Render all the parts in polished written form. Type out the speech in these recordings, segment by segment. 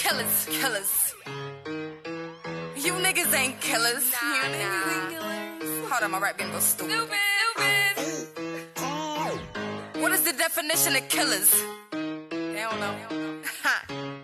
killers, killers. You niggas ain't killers. You niggas ain't killers. Hold on, my rap game goes stupid. What is the definition of killers? They don't know. Ha.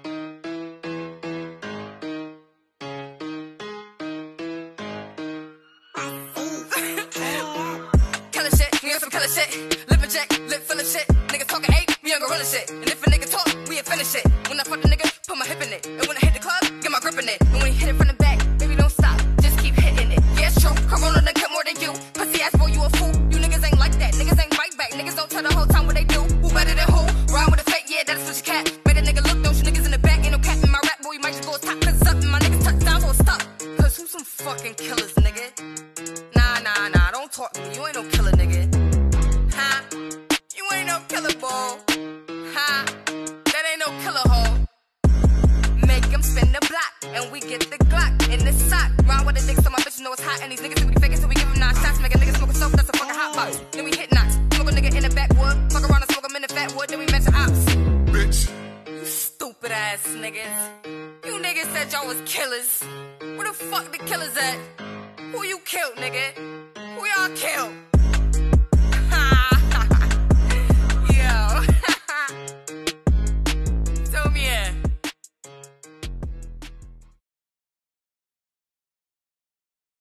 Killer shit, we on some killer shit. Lip inject, lip full of shit. Niggas talking hate, we on gorilla shit. And if a nigga talk, we finish it. When I fuck the nigga, put my hip in it. And when I hit the club, get my grip in it. And when you hit it from the back, baby don't stop, just keep hitting it. Yeah, it's true, Corona done cut more than you. Pussy ass boy, you a fool. You niggas ain't like that, niggas ain't fight back. Niggas don't tell the whole time what they do. Who better than who? Rhyme with a fake, yeah, that's what you cat. Made a nigga look, don't you niggas in the back. Ain't no cap in my rap, boy, you might just go top. Cause it's up and my niggas touchdown, so it's stuck. Cause who some fucking killers, nigga? Nah, don't talk to me, you ain't no killer, nigga. Huh? You ain't no killer, ball. Huh? That ain't no killer, hoe. Make him spin the block, and we get the Glock in the sock. Ride with the dick so my bitch know it's hot, and these niggas think we faking, so we give them 9 shots. Make a nigga smoke a soap, that's a fucking hot box. Then we hit knots, smoke a nigga in the backwood. Fuck around and smoke him in the fat wood, then we mention ops. Bitch. You stupid ass niggas. You niggas said y'all was killers. Where the fuck the killers at? Who you killed, nigga? Who y'all killed?